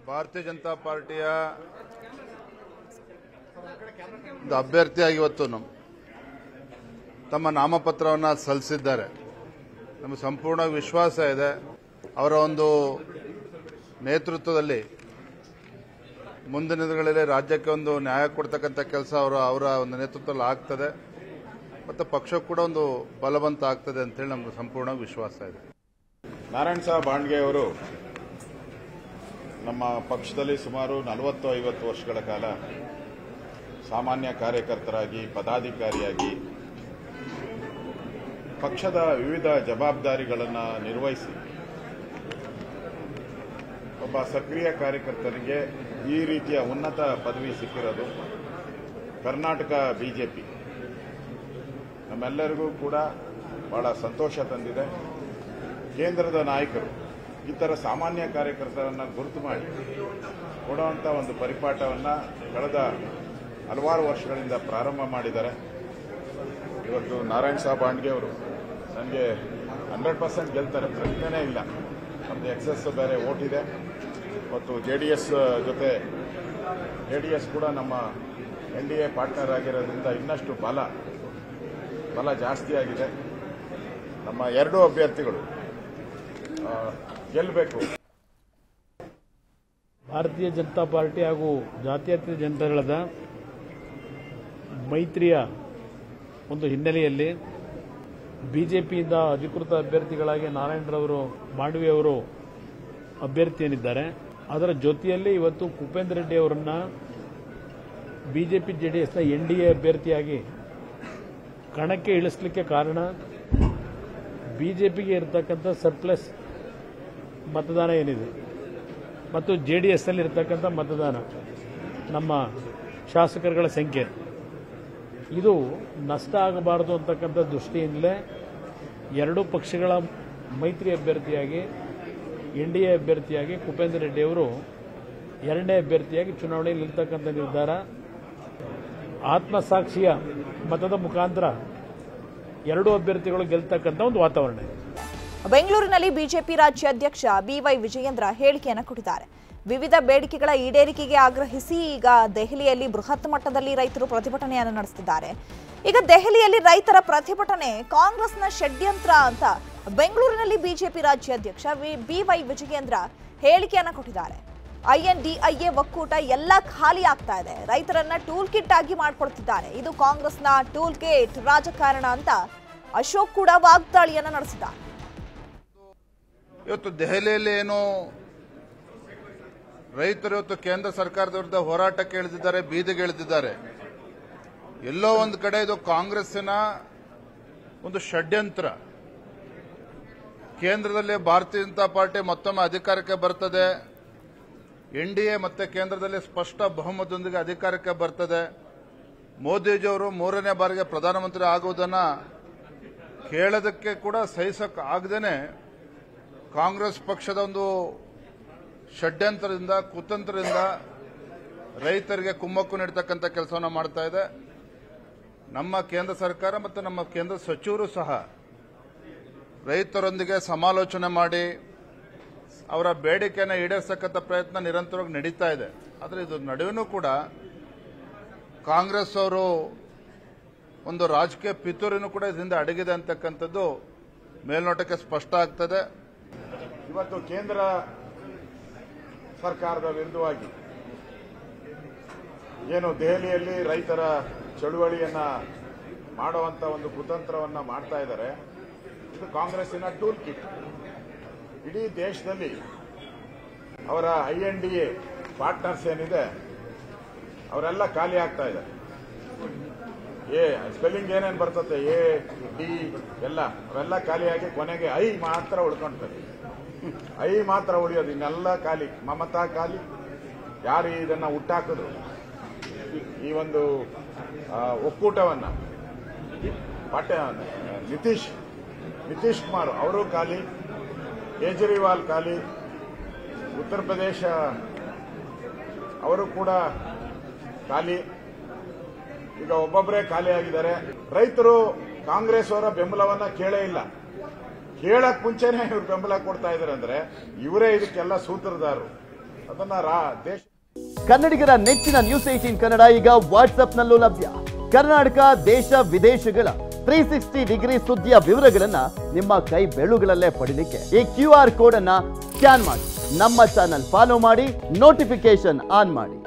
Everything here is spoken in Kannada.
ಭಾರತೀಯ ಜನತಾ ಪಾರ್ಟಿಯ ಅಭ್ಯರ್ಥಿಯಾಗಿ ಇವತ್ತು ತಮ್ಮ ನಾಮಪತ್ರವನ್ನು ಸಲ್ಲಿಸಿದ್ದಾರೆ. ನಮಗೆ ಸಂಪೂರ್ಣ ವಿಶ್ವಾಸ ಇದೆ ಅವರ ಒಂದು ನೇತೃತ್ವದಲ್ಲಿ ಮುಂದಿನ ದಿನಗಳಲ್ಲಿ ರಾಜ್ಯಕ್ಕೆ ಒಂದು ನ್ಯಾಯ ಕೊಡ್ತಕ್ಕಂಥ ಕೆಲಸ ಅವರ ಒಂದು ನೇತೃತ್ವದಲ್ಲಿ ಆಗ್ತದೆ ಮತ್ತು ಪಕ್ಷ ಕೂಡ ಒಂದು ಬಲವಂತ ಆಗ್ತದೆ ಅಂತೇಳಿ ನಮಗೆ ಸಂಪೂರ್ಣ ವಿಶ್ವಾಸ ಇದೆ. ನಾರಾಯಣ್ ಸಾಹೇಬ್ ಬಾಂಡ್ಗೆ ಅವರು ನಮ್ಮ ಪಕ್ಷದಲ್ಲಿ ಸುಮಾರು 40-50 ವರ್ಷಗಳ ಕಾಲ ಸಾಮಾನ್ಯ ಕಾರ್ಯಕರ್ತರಾಗಿ ಪದಾಧಿಕಾರಿಯಾಗಿ ಪಕ್ಷದ ವಿವಿಧ ಜವಾಬ್ದಾರಿಗಳನ್ನು ನಿರ್ವಹಿಸಿ ಒಬ್ಬ ಸಕ್ರಿಯ ಕಾರ್ಯಕರ್ತರಿಗೆ ಈ ರೀತಿಯ ಉನ್ನತ ಪದವಿ ಸಿಕ್ಕಿರೋದು ಕರ್ನಾಟಕ ಬಿಜೆಪಿ ನಮ್ಮೆಲ್ಲರಿಗೂ ಕೂಡ ಬಹಳ ಸಂತೋಷ ತಂದಿದೆ. ಕೇಂದ್ರದ ನಾಯಕರು ಈ ಥರ ಸಾಮಾನ್ಯ ಕಾರ್ಯಕರ್ತರನ್ನು ಗುರುತು ಮಾಡಿ ಕೊಡುವಂಥ ಒಂದು ಪರಿಪಾಠವನ್ನು ಕಳೆದ ಹಲವಾರು ವರ್ಷಗಳಿಂದ ಪ್ರಾರಂಭ ಮಾಡಿದ್ದಾರೆ. ಇವತ್ತು ನಾರಾಯಣ್ ಸಾಹೇಬ್ ಬಾಂಡ್ಗೆ ಅವರು ನನಗೆ 100% ಗೆಲ್ತಾರೆ, ಪ್ರಶ್ನೆನೇ ಇಲ್ಲ. ನಮ್ಮದು ಎಕ್ಸೆಸ್ ಬೇರೆ ವೋಟ್ ಇದೆ. ಮತ್ತು ಜೆಡಿಎಸ್ ಜೊತೆ ಜೆಡಿಎಸ್ ಕೂಡ ನಮ್ಮ NDA ಪಾರ್ಟ್ನರ್ ಆಗಿರೋದ್ರಿಂದ ಇನ್ನಷ್ಟು ಬಲ ಜಾಸ್ತಿ ಆಗಿದೆ. ನಮ್ಮ ಎರಡೂ ಅಭ್ಯರ್ಥಿಗಳು ಗೆಲ್ಲಬೇಕು. ಭಾರತೀಯ ಜನತಾ ಪಾರ್ಟಿ ಹಾಗೂ ಜಾತ್ಯತೀತ ಜನತಾದಳದ ಮೈತ್ರಿಯ ಒಂದು ಹಿನ್ನೆಲೆಯಲ್ಲಿ ಬಿಜೆಪಿಯಿಂದ ಅಧಿಕೃತ ಅಭ್ಯರ್ಥಿಗಳಾಗಿ ನಾರಾಯಣರವರು ಮಾಂಡವಿಯವರು ಅಭ್ಯರ್ಥಿಯನ್ನಿದ್ದಾರೆ. ಅದರ ಜೊತೆಯಲ್ಲಿ ಇವತ್ತು ಕುಪೇಂದ್ರ ರೆಡ್ಡಿ ಅವರನ್ನ ಬಿಜೆಪಿ ಜೆಡಿಎಸ್ನ NDA ಅಭ್ಯರ್ಥಿಯಾಗಿ ಕಣಕ್ಕೆ ಇಳಿಸಲಿಕ್ಕೆ ಕಾರಣ ಬಿಜೆಪಿಗೆ ಇರತಕ್ಕಂಥ ಸರ್ಪ್ಲಸ್ ಮತದಾನ ಏನಿದೆ ಮತ್ತು JDSನಲ್ಲಿ ಇರತಕ್ಕಂಥ ಮತದಾನ, ನಮ್ಮ ಶಾಸಕರುಗಳ ಸಂಖ್ಯೆ, ಇದು ನಷ್ಟ ಆಗಬಾರದು ಅಂತಕ್ಕಂಥ ದೃಷ್ಟಿಯಿಂದಲೇ ಎರಡೂ ಪಕ್ಷಗಳ ಮೈತ್ರಿ ಅಭ್ಯರ್ಥಿಯಾಗಿ NDA ಅಭ್ಯರ್ಥಿಯಾಗಿ ಕುಪೇಂದ್ರ ರೆಡ್ಡಿ ಅವರು ಎರಡನೇ ಅಭ್ಯರ್ಥಿಯಾಗಿ ಚುನಾವಣೆಯಲ್ಲಿ ನಿಲ್ತಕ್ಕಂಥ ನಿರ್ಧಾರ. ಆತ್ಮಸಾಕ್ಷಿಯ ಮತದ ಮುಖಾಂತರ ಎರಡೂ ಅಭ್ಯರ್ಥಿಗಳು ಗೆಲ್ತಕ್ಕಂಥ ಒಂದು ವಾತಾವರಣ. ಬೆಂಗಳೂರಿನಲ್ಲಿ ಬಿಜೆಪಿ ರಾಜ್ಯಾಧ್ಯಕ್ಷ BY ವಿಜಯೇಂದ್ರ ಹೇಳಿಕೆಯನ್ನು ಕೊಟ್ಟಿದ್ದಾರೆ. ವಿವಿಧ ಬೇಡಿಕೆಗಳ ಈಡೇರಿಕೆಗೆ ಆಗ್ರಹಿಸಿ ಈಗ ದೆಹಲಿಯಲ್ಲಿ ಬೃಹತ್ ಮಟ್ಟದಲ್ಲಿ ರೈತರು ಪ್ರತಿಭಟನೆಯನ್ನು ನಡೆಸುತ್ತಿದ್ದಾರೆ. ಈಗ ದೆಹಲಿಯಲ್ಲಿ ರೈತರ ಪ್ರತಿಭಟನೆ ಕಾಂಗ್ರೆಸ್ನ ಷಡ್ಯಂತ್ರ ಅಂತ ಬೆಂಗಳೂರಿನಲ್ಲಿ ಬಿಜೆಪಿ ರಾಜ್ಯಾಧ್ಯಕ್ಷ BY ವಿಜಯೇಂದ್ರ ಹೇಳಿಕೆಯನ್ನು ಕೊಟ್ಟಿದ್ದಾರೆ. INDIA ಒಕ್ಕೂಟ ಎಲ್ಲ ಖಾಲಿ ಆಗ್ತಾ ಇದೆ, ರೈತರನ್ನ ಟೂಲ್ ಕಿಟ್ ಆಗಿ ಮಾಡಿಕೊಡ್ತಿದ್ದಾರೆ, ಇದು ಕಾಂಗ್ರೆಸ್ನ ಟೂಲ್ ಕಿಟ್ ರಾಜಕಾರಣ ಅಂತ ಅಶೋಕ್ ಕೂಡ ವಾಗ್ದಾಳಿಯನ್ನ ನಡೆಸಿದ್ದಾರೆ. ಇವತ್ತು ದೆಹಲಿಯಲ್ಲಿ ಏನು ರೈತರು ಇವತ್ತು ಕೇಂದ್ರ ಸರ್ಕಾರದ ವಿರುದ್ಧ ಹೋರಾಟಕ್ಕೆ ಇಳಿದಿದ್ದಾರೆ, ಬೀದಿಗೆ ಇಳಿದಿದ್ದಾರೆ. ಎಲ್ಲೋ ಒಂದು ಕಡೆ ಇದು ಕಾಂಗ್ರೆಸ್ಸಿನ ಒಂದು ಷಡ್ಯಂತ್ರ. ಕೇಂದ್ರದಲ್ಲಿ ಭಾರತೀಯ ಜನತಾ ಪಾರ್ಟಿ ಮತ್ತೊಮ್ಮೆ ಅಧಿಕಾರಕ್ಕೆ ಬರ್ತದೆ, NDA ಮತ್ತೆ ಕೇಂದ್ರದಲ್ಲಿ ಸ್ಪಷ್ಟ ಬಹುಮತದೊಂದಿಗೆ ಅಧಿಕಾರಕ್ಕೆ ಬರ್ತದೆ, ಮೋದಿಜಿಯವರು 3ನೇ ಬಾರಿಗೆ ಪ್ರಧಾನಮಂತ್ರಿ ಆಗುವುದನ್ನು ಕೇಳೋದಕ್ಕೆ ಕೂಡ ಸಹಿಸಕ್ಕೆ ಆಗದೇನೆ ಕಾಂಗ್ರೆಸ್ ಪಕ್ಷದ ಒಂದು ಷಡ್ಯಂತ್ರದಿಂದ ಕುತಂತ್ರದಿಂದ ರೈತರಿಗೆ ಕುಮ್ಮಕ್ಕು ನೀಡತಕ್ಕಂಥ ಕೆಲಸವನ್ನು ಮಾಡ್ತಾ ಇದೆ. ನಮ್ಮ ಕೇಂದ್ರ ಸರ್ಕಾರ ಮತ್ತು ನಮ್ಮ ಕೇಂದ್ರ ಸಚಿವರು ಸಹ ರೈತರೊಂದಿಗೆ ಸಮಾಲೋಚನೆ ಮಾಡಿ ಅವರ ಬೇಡಿಕೆಯನ್ನು ಈಡೇರಿಸತಕ್ಕಂಥ ಪ್ರಯತ್ನ ನಿರಂತರವಾಗಿ ನಡೀತಾ ಇದೆ. ಆದರೆ ಇದು ನಡುವೆನೂ ಕೂಡ ಕಾಂಗ್ರೆಸ್ ಅವರು ಒಂದು ರಾಜಕೀಯ ಪಿತೂರಿನೂ ಕೂಡ ಇದರಿಂದ ಅಡಗಿದೆ ಅಂತಕ್ಕಂಥದ್ದು ಮೇಲ್ನೋಟಕ್ಕೆ ಸ್ಪಷ್ಟ ಆಗ್ತದೆ. ಇವತ್ತು ಕೇಂದ್ರ ಸರ್ಕಾರದ ವಿರುದ್ಧವಾಗಿ ಏನು ದೆಹಲಿಯಲ್ಲಿ ರೈತರ ಚಳುವಳಿಯನ್ನ ಮಾಡುವಂತ ಒಂದು ಕುತಂತ್ರವನ್ನ ಮಾಡ್ತಾ ಇದ್ದಾರೆ. ಇದು ಕಾಂಗ್ರೆಸ್ಸಿನ ಟೂಲ್ ಕಿಟ್. ಇಡೀ ದೇಶದಲ್ಲಿ ಅವರ INDA ಪಾರ್ಟ್ನರ್ಸ್ ಏನಿದೆ ಅವರೆಲ್ಲ ಖಾಲಿ ಆಗ್ತಾ ಇದೆ. ಸ್ಪೆಲ್ಲಿಂಗ್ ಏನೇನು ಬರ್ತದೆ AD ಎಲ್ಲ ಅವೆಲ್ಲ ಖಾಲಿಯಾಗಿ ಕೊನೆಗೆ I ಮಾತ್ರ ಉಳ್ಕೊಂತಾರೆ. I ಮಾತ್ರ ಉಳಿಯೋದು, ಇನ್ನೆಲ್ಲ ಖಾಲಿ. ಮಮತಾ ಖಾಲಿ. ಯಾರು ಇದನ್ನ ಹುಟ್ಟಾಕಿದ್ರು ಈ ಒಂದು ಒಕ್ಕೂಟವನ್ನ, ನಿತೀಶ್ ಕುಮಾರ್ ಅವರು ಖಾಲಿ, ಕೇಜ್ರಿವಾಲ್ ಖಾಲಿ, ಉತ್ತರ ಪ್ರದೇಶ ಅವರು ಕೂಡ ಖಾಲಿ. ಈಗ ಒಬ್ಬೊಬ್ಬರೇ ಖಾಲಿ ಆಗಿದ್ದಾರೆ. ರೈತರು ಕಾಂಗ್ರೆಸ್ ಅವರ ಬೆಂಬಲವನ್ನ ಕೇಳೇ ಇಲ್ಲ. ಕೇಳಕ್ ಮುಂಚೆನೆ ಇವ್ರು ಬೆಂಬಲ ಕೊಡ್ತಾ ಇದ್ದಾರೆ ಅಂದ್ರೆ ಇವರೇ ಇದಕ್ಕೆಲ್ಲ ಸೂತ್ರಧಾರರು. ಅದನ್ನ ದೇಶ ಕನ್ನಡಿಗರ ನೆಚ್ಚಿನ ನ್ಯೂಸ್ 18 ಕನ್ನಡ ಈಗ ವಾಟ್ಸ್ಆಪ್ನಲ್ಲೂ ಲಭ್ಯ. ಕರ್ನಾಟಕ, ದೇಶ ವಿದೇಶಗಳ 360 ಡಿಗ್ರಿ ಸುದ್ದಿಯ ವಿವರಗಳನ್ನ ನಿಮ್ಮ ಕೈ ಬೆರಳುಗಳಲ್ಲೇ ಪಡಿಲಿಕ್ಕೆ ಈ QR ಕೋಡ್ ಅನ್ನ ಸ್ಕ್ಯಾನ್ ಮಾಡಿ, ನಮ್ಮ ಚಾನಲ್ ಫಾಲೋ ಮಾಡಿ, ನೋಟಿಫಿಕೇಶನ್ ಆನ್ ಮಾಡಿ.